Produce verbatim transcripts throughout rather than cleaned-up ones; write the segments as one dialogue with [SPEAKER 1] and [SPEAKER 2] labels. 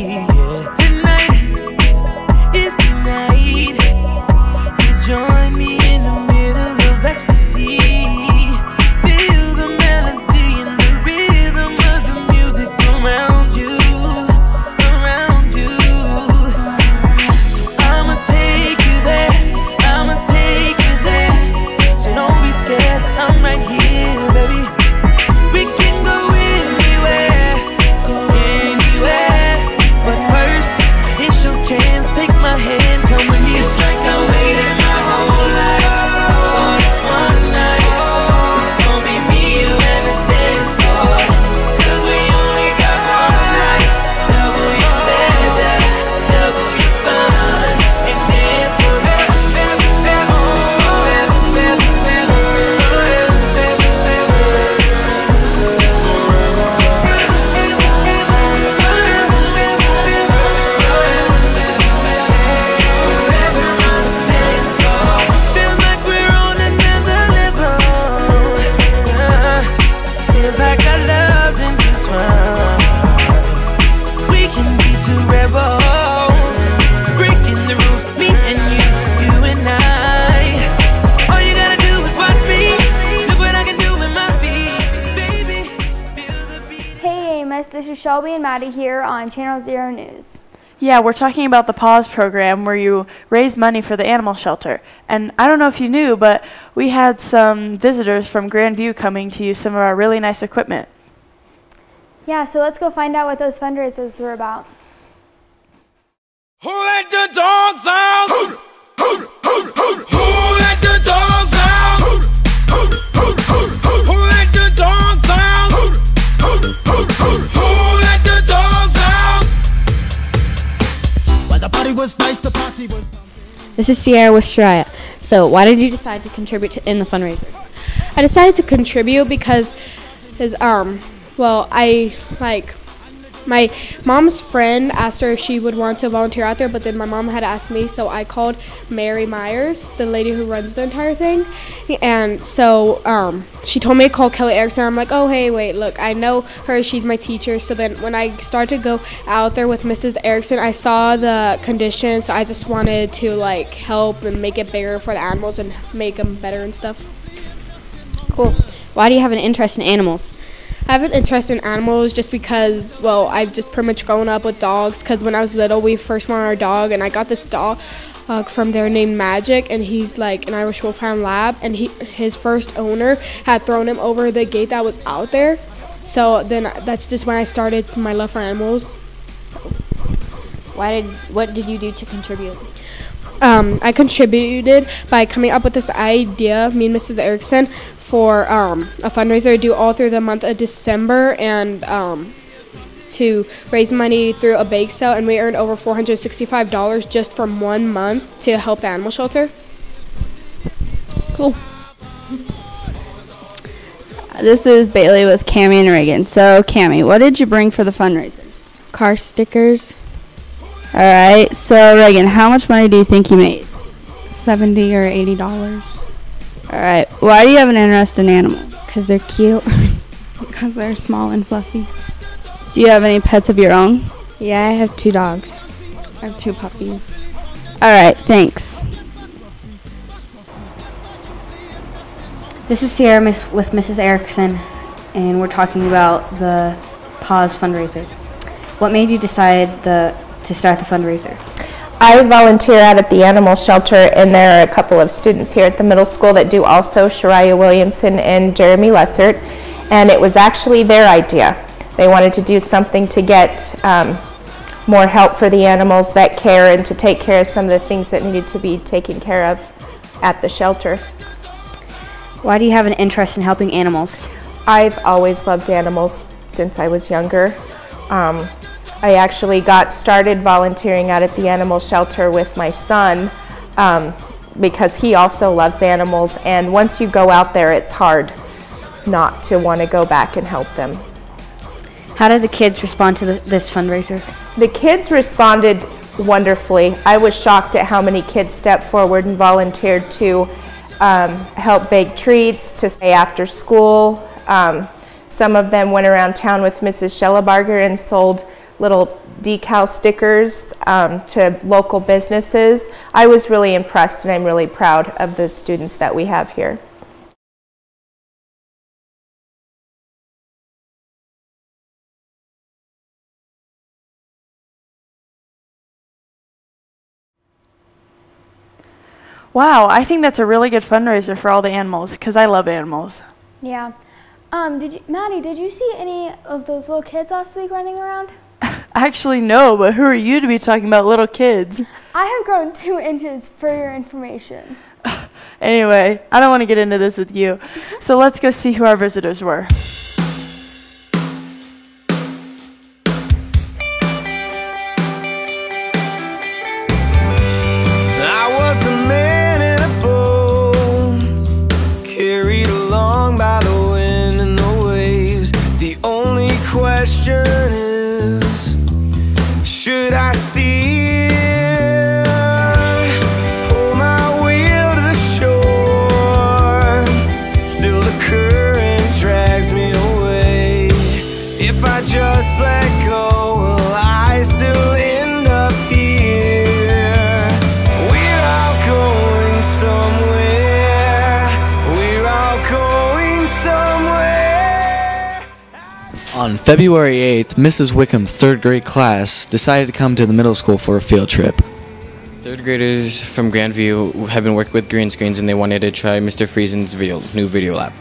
[SPEAKER 1] Yeah. Tonight is the night you join me in the middle of ecstasy. Feel the melody and the rhythm of the music around you, around you. I'ma take you there, I'ma take you there. So don't be scared, I'm right here, baby. We can go anywhere, go anywhere. But first, it's your chance, take my hand, come with me. It's like I waited my whole life for this one night. It's gonna be me, you, and the dance floor. Cause we only got one night. Double your pleasure, double your fun, and dance forever, ever, ever, forever, ever, ever, forever, ever, Feels like we're on another level. Yeah. Feels like our love's intertwined. We can be two rebels, breaking the rules, me and you, you and I. All you gotta do is watch me. Look what I can do with my feet, baby. Feel the beat.
[SPEAKER 2] Hey Amos, this is Shelby and Maddie here on Channel Zero News.
[SPEAKER 3] Yeah, we're talking about the PAWS program where you raise money for the animal shelter. And I don't know if you knew, but we had some visitors from Grandview coming to use some of our really nice equipment.
[SPEAKER 2] Yeah, so let's go find out what those fundraisers were about.
[SPEAKER 1] Who let the dogs out? Who, who, who, who, who let the dogs out? Who, who, who, who, who let the dogs out? Who, who, who, who, who let the dogs out?
[SPEAKER 4] Well, the party was nice, the party was.
[SPEAKER 5] This is Sierra with Shariah. So why did you decide to contribute to, in the fundraiser?
[SPEAKER 6] I decided to contribute because, is um, well, I like my mom's friend asked her if she would want to volunteer out there, but then my mom had asked me, so I called Mary Myers, the lady who runs the entire thing, and so um, she told me to call Kelly Erickson. I'm like, oh hey, wait, look, I know her, she's my teacher. So then when I started to go out there with Missus Erickson, I saw the conditions, so I just wanted to like help and make it bigger for the animals and make them better and stuff.
[SPEAKER 5] Cool. Why do you have an interest in animals?
[SPEAKER 6] I have an interest in animals just because, well, I've just pretty much grown up with dogs, because when I was little, we first wanted our dog, and I got this dog uh, from there named Magic, and he's like an Irish Wolfhound Lab, and he, his first owner had thrown him over the gate that was out there. So then that's just when I started my love for animals. So.
[SPEAKER 5] Why did what did you do to contribute?
[SPEAKER 6] Um, I contributed by coming up with this idea, me and Missus Erickson, for um, a fundraiser to do all through the month of December, and um, to raise money through a bake sale, and we earned over four hundred sixty-five dollars just from one month to help the animal shelter.
[SPEAKER 5] Cool.
[SPEAKER 7] This is Bailey with Cammie and Reagan. So Cammie, what did you bring for the fundraiser?
[SPEAKER 8] Car stickers.
[SPEAKER 7] All right, so Reagan, how much money do you think you made?
[SPEAKER 8] seventy or eighty dollars.
[SPEAKER 7] All right, why do you have an interest in animals?
[SPEAKER 8] Because they're cute. Because they're small and fluffy.
[SPEAKER 7] Do you have any pets of your own?
[SPEAKER 8] Yeah, I have two dogs. I have two puppies.
[SPEAKER 7] All right, thanks.
[SPEAKER 5] This is Sierra miss, with Missus Erickson, and we're talking about the PAWS fundraiser. What made you decide the to start the fundraiser?
[SPEAKER 9] I volunteer out at the animal shelter, and there are a couple of students here at the middle school that do also, Shariah Williamson and Jeremy Lessert, and it was actually their idea. They wanted to do something to get um, more help for the animals that care, and to take care of some of the things that needed to be taken care of at the shelter.
[SPEAKER 5] Why do you have an interest in helping animals?
[SPEAKER 9] I've always loved animals since I was younger. Um, I actually got started volunteering out at the animal shelter with my son um, because he also loves animals, and once you go out there, it's hard not to want to go back and help them.
[SPEAKER 5] How did the kids respond to the, this fundraiser?
[SPEAKER 9] The kids responded wonderfully. I was shocked at how many kids stepped forward and volunteered to um, help bake treats, to stay after school. Um, some of them went around town with Missus Schellebarger and sold little decal stickers um, to local businesses. I was really impressed, and I'm really proud of the students that we have here.
[SPEAKER 3] Wow, I think that's a really good fundraiser for all the animals, because I love animals.
[SPEAKER 2] Yeah. Um, did you, Maddie, did you see any of those little kids last week running around?
[SPEAKER 3] Actually, no, but who are you to be talking about little kids?
[SPEAKER 2] I have grown two inches for your information.
[SPEAKER 3] Anyway, I don't want to get into this with you, so let's go see who our visitors were.
[SPEAKER 1] Question is, should I steer, pull my wheel to the shore? Still the current drags me away. If I just let go, will I still end up here? We're all going somewhere. We're all going somewhere.
[SPEAKER 10] On February eighth, Missus Wickham's third grade class decided to come to the middle school for a field trip.
[SPEAKER 11] Third graders from Grandview have been working with green screens, and they wanted to try Mister Friesen's video, new video lab.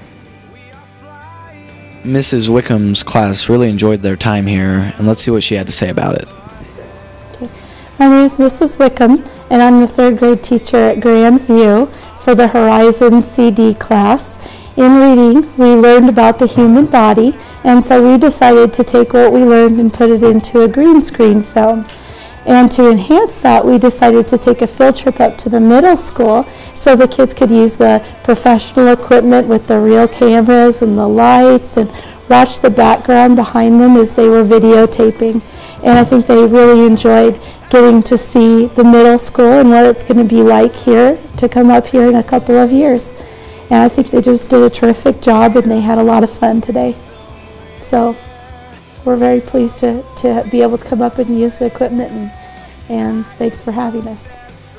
[SPEAKER 10] Missus Wickham's class really enjoyed their time here, and let's see what she had to say about it.
[SPEAKER 12] Okay. My name is Missus Wickham, and I'm the third grade teacher at Grandview for the Horizon C D class. In reading, we learned about the human body, and so we decided to take what we learned and put it into a green screen film. And to enhance that, we decided to take a field trip up to the middle school so the kids could use the professional equipment with the real cameras and the lights and watch the background behind them as they were videotaping. And I think they really enjoyed getting to see the middle school and what it's going to be like here to come up here in a couple of years. And I think they just did a terrific job, and they had a lot of fun today. So we're very pleased to, to be able to come up and use the equipment, and, and thanks for having us.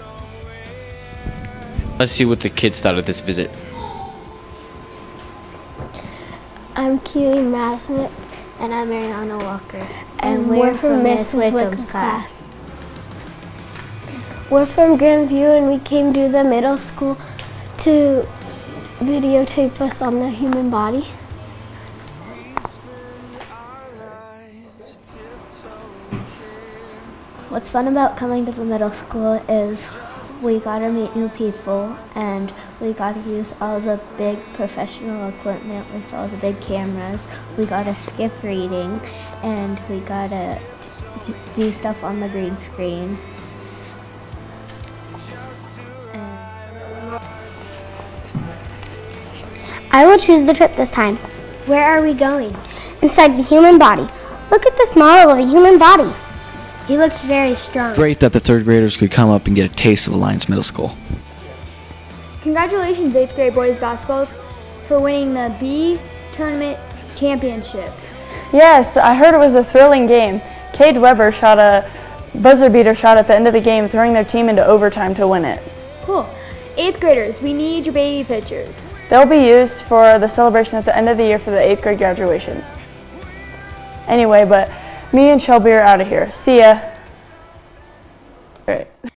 [SPEAKER 11] Let's see what the kids thought of this visit.
[SPEAKER 13] I'm Keely Masnick, and I'm Ariana Walker, and, and we're, we're from Miss Wickham's class. We're from Grandview, and we came to the middle school to videotape us on the human body. What's fun about coming to the middle school is we got to meet new people, and we got to use all the big professional equipment with all the big cameras. We got to skip reading, and we got to do stuff on the green screen.
[SPEAKER 14] I will choose the trip this time.
[SPEAKER 13] Where are we going?
[SPEAKER 14] Inside the human body. Look at this model of a human body.
[SPEAKER 13] He looks very strong.
[SPEAKER 10] It's great that the third graders could come up and get a taste of Alliance Middle School.
[SPEAKER 2] Congratulations, eighth grade boys basketball, for winning the B Tournament Championship.
[SPEAKER 3] Yes, I heard it was a thrilling game. Cade Weber shot a buzzer beater shot at the end of the game, throwing their team into overtime to win it.
[SPEAKER 2] Cool. eighth graders, we need your baby pictures.
[SPEAKER 3] They'll be used for the celebration at the end of the year for the eighth grade graduation. Anyway, but me and Shelby are out of here. See ya. All right.